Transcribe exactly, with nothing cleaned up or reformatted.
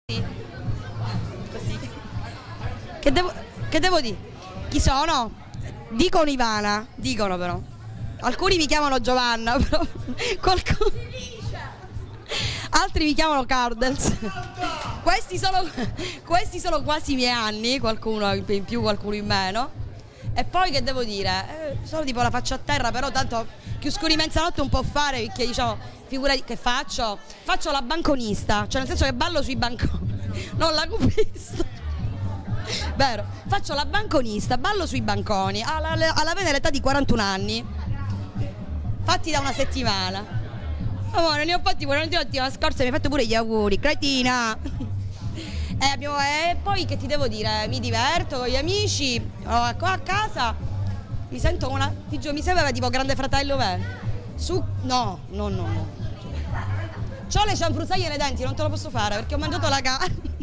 Sì. Così. Che devo, che devo dire? Chi sono? Dicono Ivana, dicono però. Alcuni mi chiamano Giovanna, però qualcuno... altri mi chiamano Cardels. Questi sono, questi sono quasi i miei anni, qualcuno in più, qualcuno in meno. E poi che devo dire? Eh, sono tipo la faccia a terra, però tanto chiuscuri mezzanotte un po' fare, perché diciamo, figura che faccio? Faccio la banconista, cioè nel senso che ballo sui banconi, non la cupista. Vero, faccio la banconista, ballo sui banconi, alla, alla venera età di quarantuno anni, fatti da una settimana. Amore, ne ho fatti quarantuno la settimana scorsa e mi hai fatto pure gli auguri, cretina. E, abbiamo, e poi che ti devo dire, mi diverto con gli amici, oh, qua a casa mi sento una, ti giuro, mi sembra tipo Grande Fratello vero. Su, no, no, no, no. C'ho le cianfrusaglie nei denti, non te lo posso fare perché ho mangiato la carne.